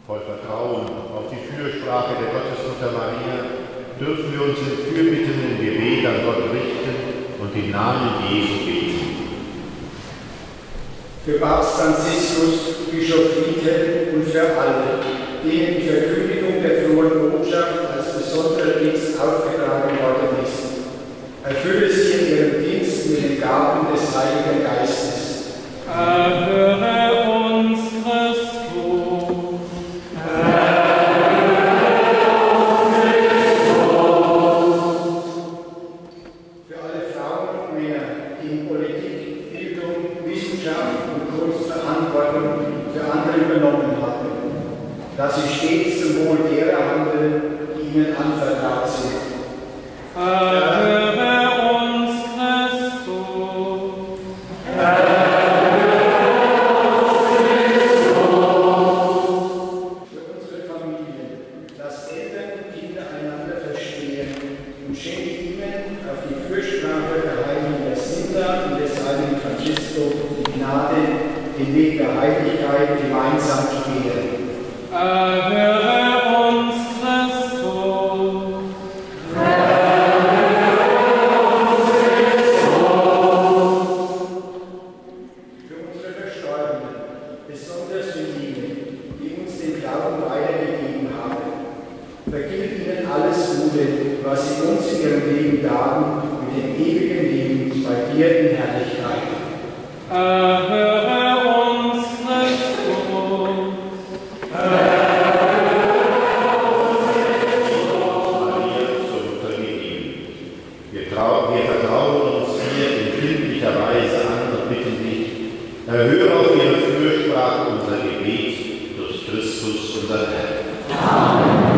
Voll Vertrauen auf die Fürsprache der Gottesmutter Maria dürfen wir uns in fürbittendem Gebet an Gott richten und im Namen Jesu beten. Für Papst Franziskus, Bischof Friedhelm und für alle, denen die Verkündigung der frohen Botschaft als besonderer Dienst aufgetragen worden ist. Erfülle sie in ihrem Dienst mit den Gaben des Heiligen Geistes. Erhöre uns, Christus. Für alle Frauen und Männer, die in Politik, Bildung, Wissenschaft und Kunst Verantwortung für andere übernommen haben, dass sie stets zum Wohl derer handeln, die ihnen anvertraut sind. Erhöre uns, Christus. Für unsere Familien, dass Eltern und Kinder einander verstehen und schenke ihnen auf die Fürsprache der Heiligen Jacinta und des Heiligen Francisco die Gnade, den Weg der Heiligkeit gemeinsam zu gehen. Erhöre uns, Christus. Für unsere Verstorbenen, besonders für jene, die uns den Glauben weitergegeben haben, vergib ihnen alles Gute, was sie uns in ihrem Leben gaben, mit dem ewigen Leben bei dir in Herrlichkeit. Erhöre uns, Christus. Maria zur Mutter gegeben. Wir vertrauen uns hier in kindlicher Weise an und bitten dich, erhöre auf ihre Fürsprache unser Gebet durch Christus, unser Herr. Amen.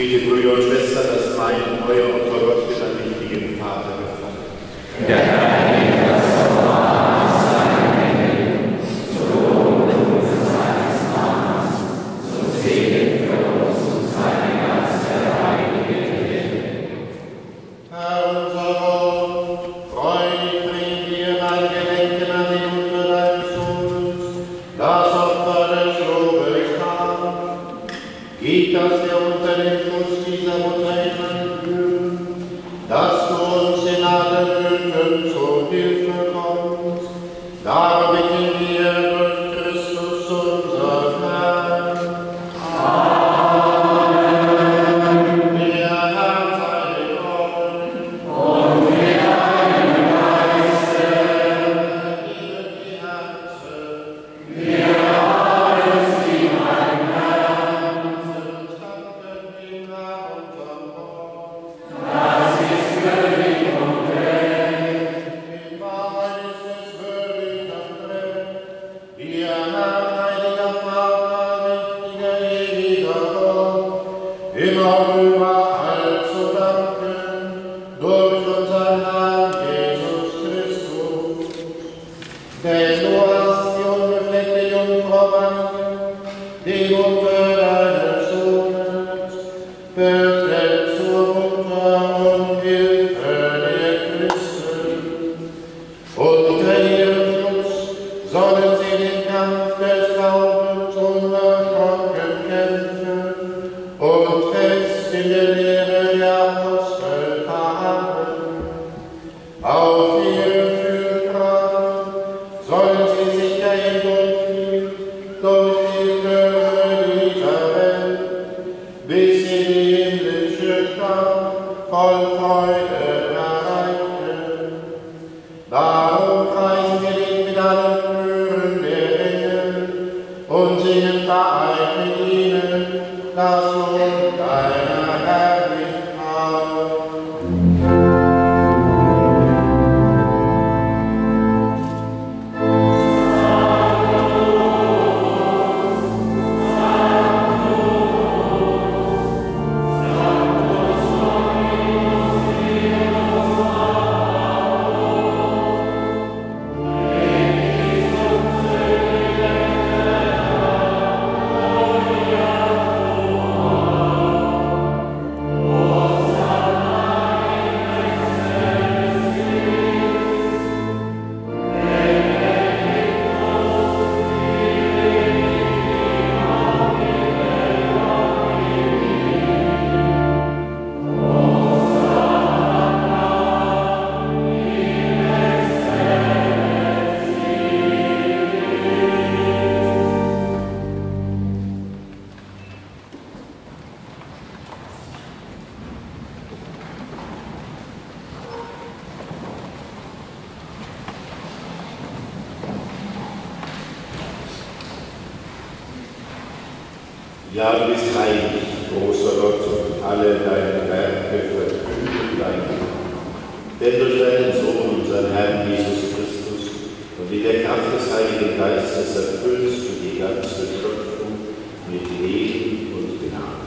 Bitte, Brüder und Schwestern, dass mein und euer Opfer Gott den allmächtigen Vater gefallen. Ja. Ja, du bist heilig, großer Gott, und alle deine Werke verkünden dein Name. Denn durch deinen Sohn, unseren Herrn Jesus Christus, und in der Kraft des Heiligen Geistes erfüllst du die ganze Schöpfung mit Leben und Gnade.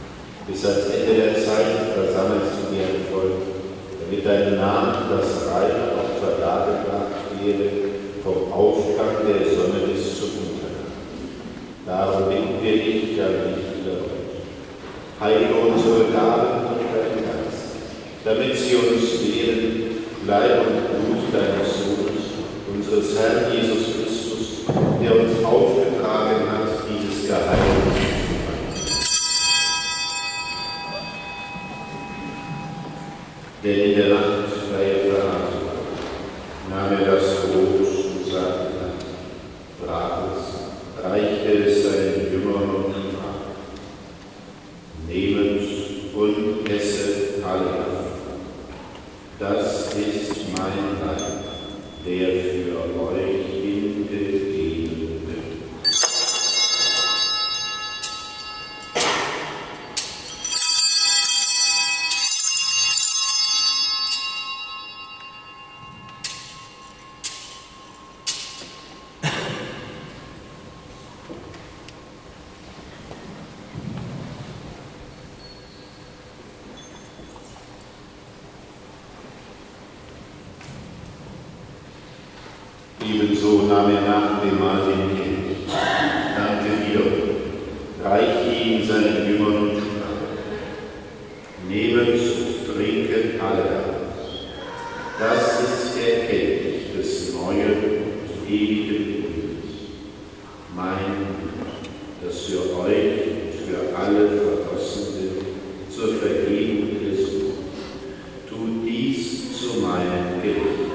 Bis ans Ende der Zeit versammelst du dir ein Volk, damit deinem Namen das reine Opfer dargebracht werde, vom Aufgang der Sonne bis zum Untergang. Darum bitten wir dich, ja nicht wieder euch. Heilige unsere Gaben und deinen Geist, damit sie uns lehren, Leib und Blut deines Sohnes, unseres Herrn Jesus Christus, der uns aufgetragen hat, dieses Geheimnis zu machen. Denn in der Nacht freie Verratung nahm er das Brot und sagte, brach es, reichte es seinen Jüngern und sprach, nehmet und esset alle davon. Das ist mein Leib, der für euch hingegeben wird. Ebenso nahm er nach dem Mahl den Kelch, dankte wieder, reichte ihn seinen Jüngern und sprach: Nehmet und trinket alle daraus. Das ist der Kelch des neuen und ewigen Bundes, mein Blut, das für euch und für alle vergossen wird zur Vergebung der Sünden. Tut dies zu meinem Gedächtnis.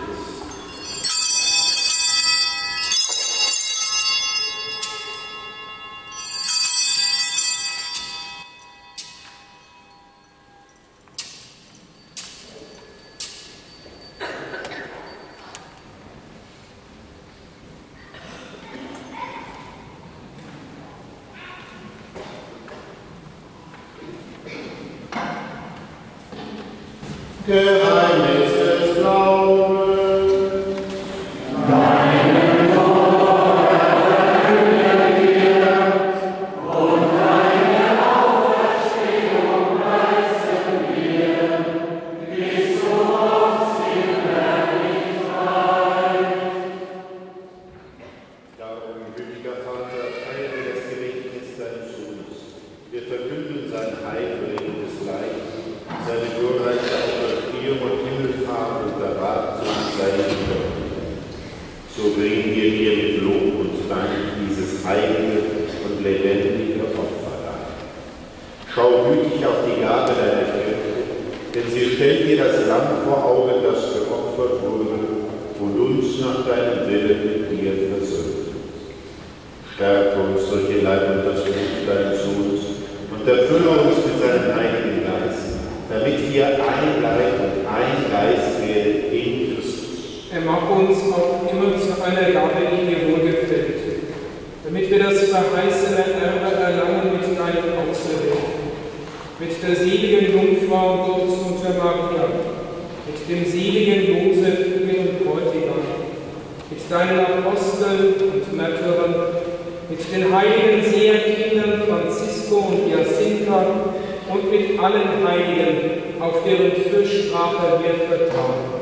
Geheimnis des Glaubens. Deinen Wort verkünden wir und deine Auferstehung preisen wir, bis du uns in Herrlichkeit. Darum, gütiger Vater, feiere das Gedächtnis deines Sohnes. Wir verkünden sein heilbringendes Leid, seine glorreiche Auferstehung und Himmelfahrt und Erwartung seiner Wiederkunft. So bringen wir dir mit Lob und Dank dieses heilige und lebendige Opfer dar. Schau gütig auf die Gabe deiner Kirche, denn sie stellt dir das Lamm vor Augen, das geopfert wurde und uns nach deinem Willen mit dir versöhnt. Stärke uns durch den Leib und das Blut deines Sohnes und erfülle uns mit seinem Heiligen Geist, damit wir ein Leib und ein Geist werden in Christus. Er macht uns auch immer zu einer Gabe, die dir wohlgefällt, damit wir das verheißene Erbe erlangen mit deinem Auserwählten, mit der seligen Jungfrau Gottesmutter Maria, mit dem seligen Josef, ihrem Bräutigam, mit deinen Aposteln und Märtyrern, mit den heiligen Seherkindern Francisco und Jacinta und mit allen Heiligen, auf deren Fürsprache wir vertrauen.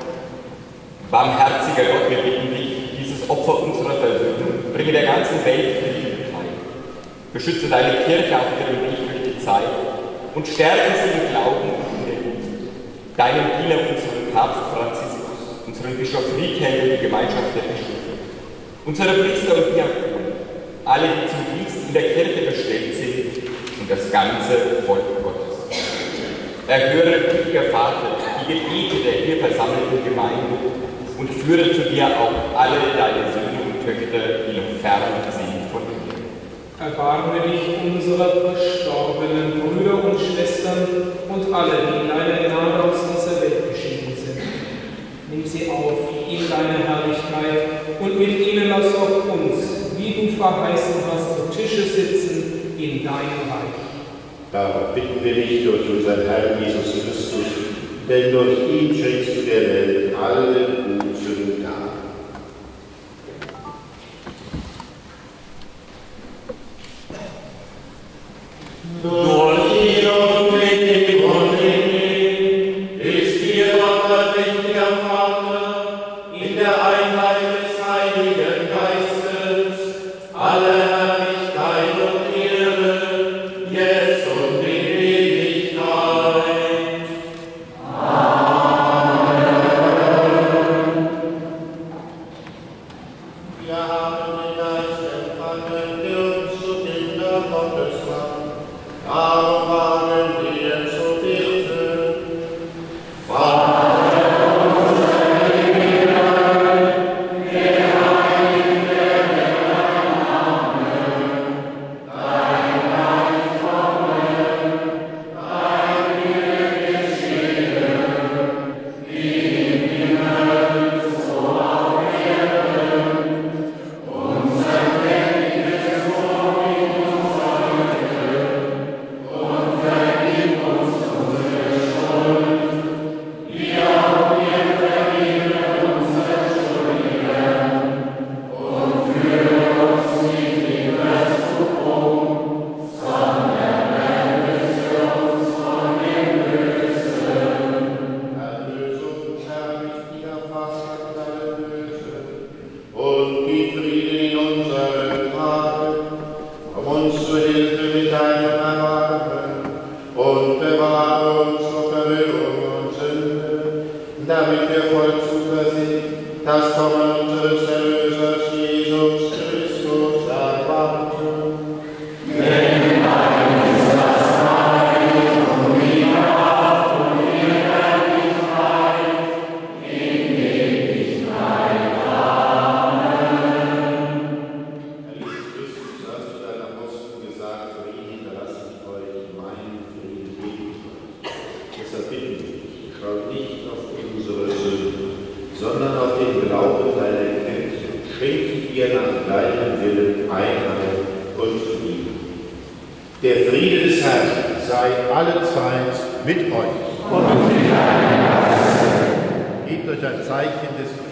Barmherziger Gott, wir bitten dich, dieses Opfer unserer Versöhnung bringe der ganzen Welt Frieden und Heil. Beschütze deine Kirche auf ihrem Weg durch die Zeit und stärke sie im Glauben und in der Liebe. Deinem Diener, unseren Papst Franziskus, unseren Bischof Riedheld und die Gemeinschaft der Bischöfe, unsere Priester und Diakonen, alle, die zum Dienst in der Kirche bestellt sind, und das ganze Volk Gottes. Erhöre, gütiger Vater, die Gebete der hier versammelten Gemeinde und führe zu dir auch alle deine Söhne und Töchter, die noch fern sind von dir. Erbarme dich unserer verstorbenen Brüder und Schwestern und alle, die in deiner Gnade aus dieser Welt geschieden sind. Nimm sie auf in deine Herrlichkeit und mit ihnen lass auch uns, wie du verheißen hast, zu Tische sitzen in deinem Reich. Darum bitten wir dich durch unseren Herrn Jesus Christus, denn durch ihn schenkst du der Welt alle guten Gaben. Durch ihn und mit ihm und in ihm ist dir Gott, allmächtiger Vater, in der Einheit des Heiligen Geistes, alle Herrlichkeit und Ehre, jetzt und in Ewigkeit. Amen. damit wir voll zuversichtlich das Kommen unseres Erlösers Jesus Christus erwarten. Denn dein ist das Reich und die Kraft und die Herrlichkeit in Ewigkeit. Amen. Herr Jesus Christus, du hast zu deinen Aposteln gesagt, Frieden hinterlasse ich euch, meinen Frieden gebe ich euch. Deshalb bitten wir dich, schaut nicht auf unsere Sünden, sondern auf den Glauben deiner Knechte. Schenke ihr nach deinem Willen Einheit und Frieden. Der Friede des Herrn sei allezeit mit euch. Und mit deinem Geist. Gebt euch ein Zeichen des Friedens.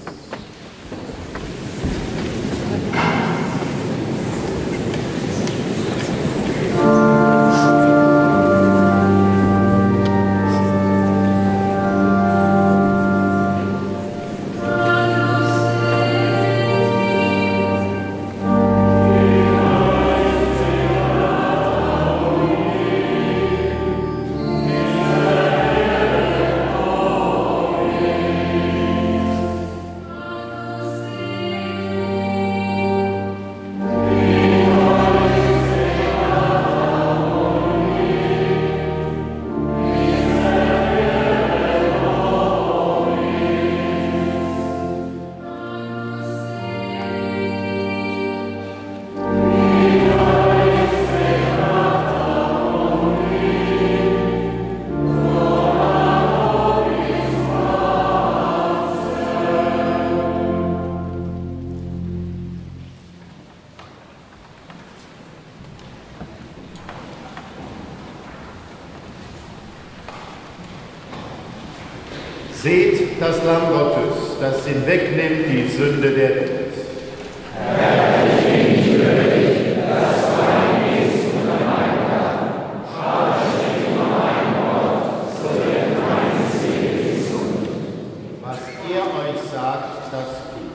Seht das Lamm Gottes, das hinwegnimmt die Sünde der Welt. Herr, ich bin nicht würdig, dass du eingehst unter meinen Damm. Aber sprich nur ein Wort, so wird meine Seele gesund. Was er euch sagt, das tut.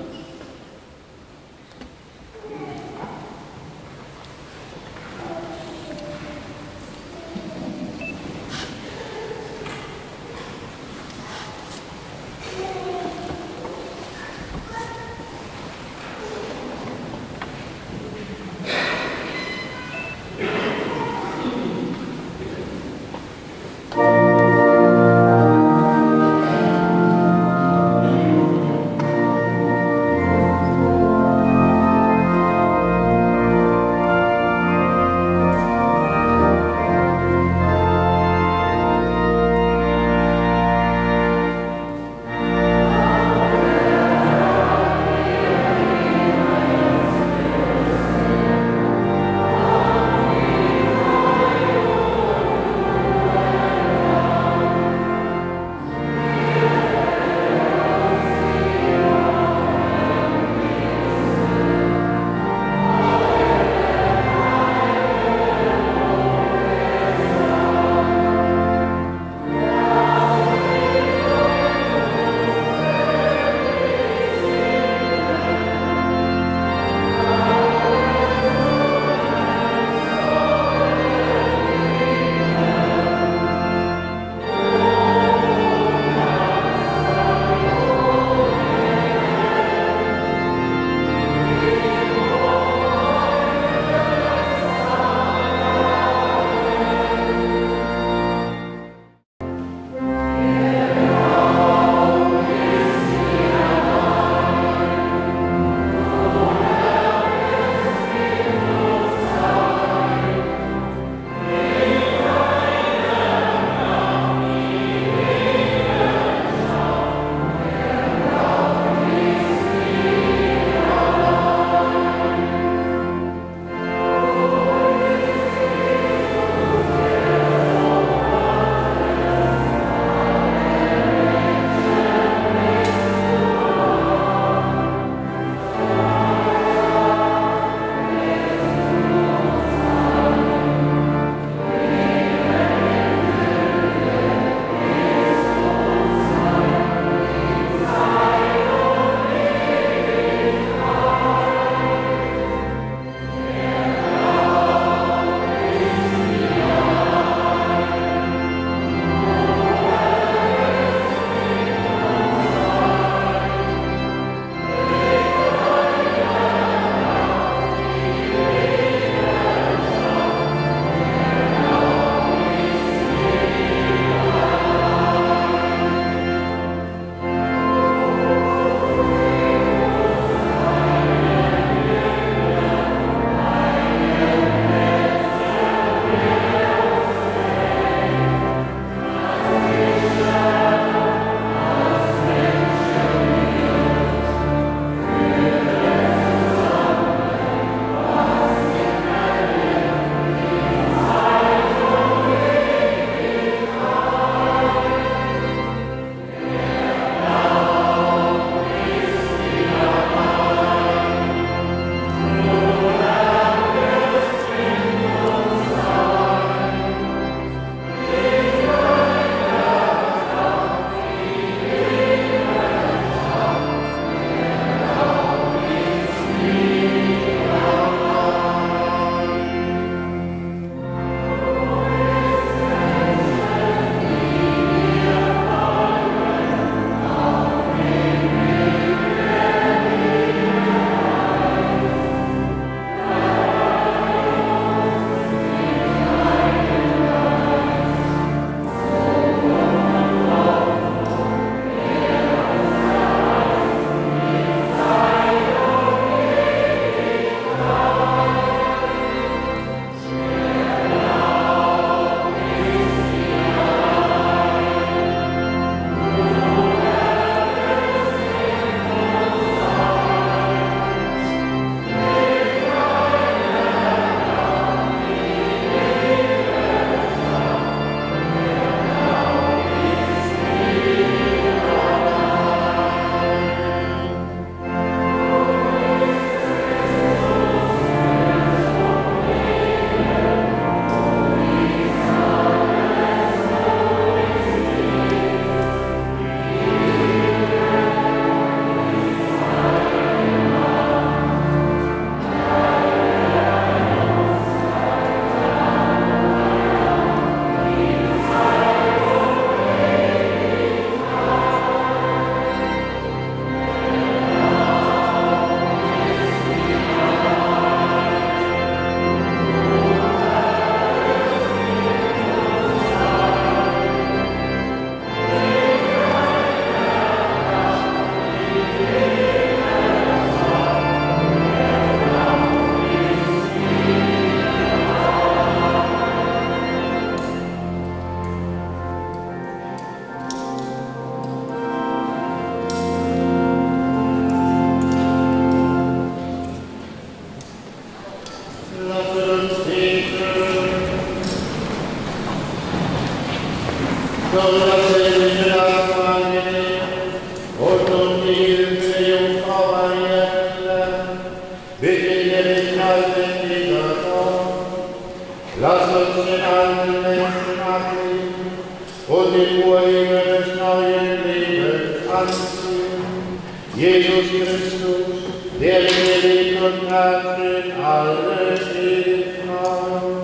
Jesus Christus, der lebt und herrscht in alle Ewigkeit.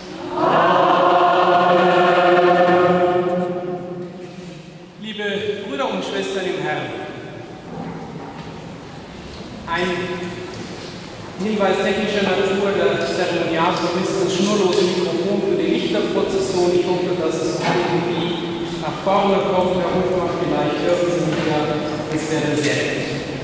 Amen. Liebe Brüder und Schwestern im Herrn, ein Hinweis technischer Natur: der Zeremonialsolist ist schnurlose Mikrofon für die Lichterprozession. Ich hoffe, dass es irgendwie nach vorne kommt. Herr Hofmann, vielleicht hören Sie mich ja. Es wäre sehr nett.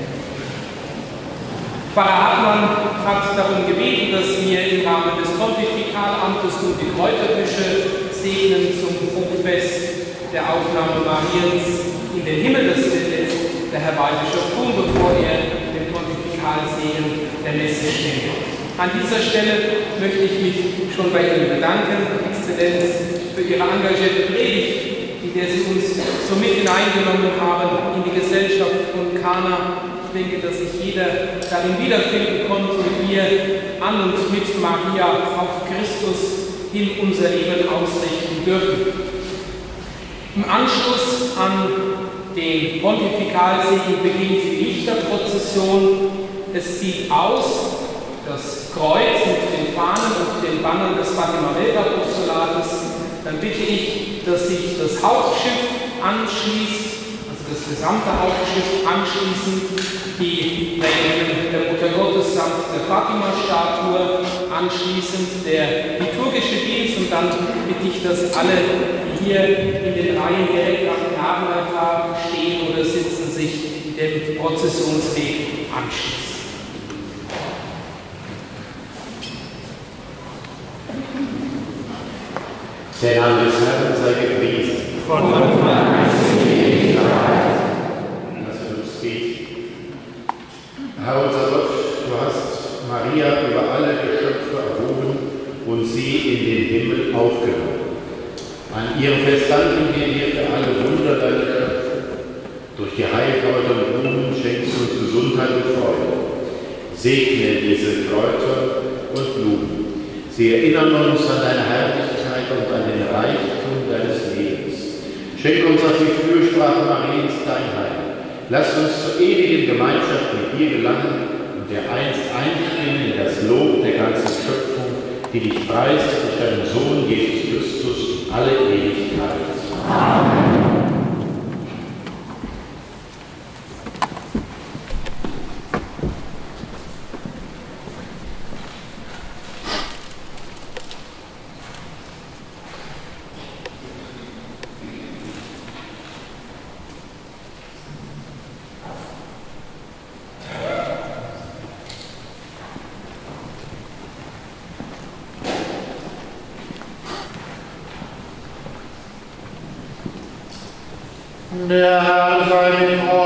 Pfarrer Hartmann hat darum gebeten, dass wir im Rahmen des Pontifikalamtes nun die Kräuterbüsche segnen zum Hochfest der Aufnahme Mariens in den Himmel. Das wird jetzt der Herr Weihbischof tun, bevor er den Pontifikalsegen der Messe spendet. An dieser Stelle möchte ich mich schon bei Ihnen bedanken, Exzellenz, für Ihre engagierte Predigt, in der Sie uns so mit hineingenommen haben in die Gesellschaft von Kana. Ich denke, dass sich jeder darin wiederfinden konnte und wir an und mit Maria auf Christus hin unser Leben ausrichten dürfen. Im Anschluss an den Pontifikalsegen beginnt die Lichterprozession. Es sieht aus, das Kreuz mit den Fahnen und den Bannern des Fatima-Welt-Apostolates. Dann bitte ich, dass sich das Hauptschiff anschließt, also das gesamte Hauptschiff anschließend, die Prägungen der Mutter Gottes samt der Fatima-Statue, anschließend der liturgische Dienst, und dann bitte ich, dass alle, die hier in den Reihen direkt am Gnadenaltar stehen oder sitzen, sich dem Prozessionsweg anschließen. Der Name des Herrn sei gepriesen. Von Anfang zu Ewigkeit. Lass uns beten. Herr unser Gott, du hast Maria über alle Geschöpfe erhoben und sie in den Himmel aufgenommen. An ihrem Fest danken wir dir für alle Wunder deiner Schöpfung. Durch die Heilkräuter und Blumen schenkst du uns Gesundheit und Freude. Segne diese Kräuter und Blumen. Sie erinnern uns an deine Herrlichkeit und an den Reichtum deines Lebens. Schenk uns auf die Fürsprache Mariens dein Heil. Lass uns zur ewigen Gemeinschaft mit dir gelangen und dir einst einstimmen in das Lob der ganzen Schöpfung, die dich preist durch deinen Sohn Jesus Christus in alle Ewigkeit. Amen. Der Herr sei mit euch.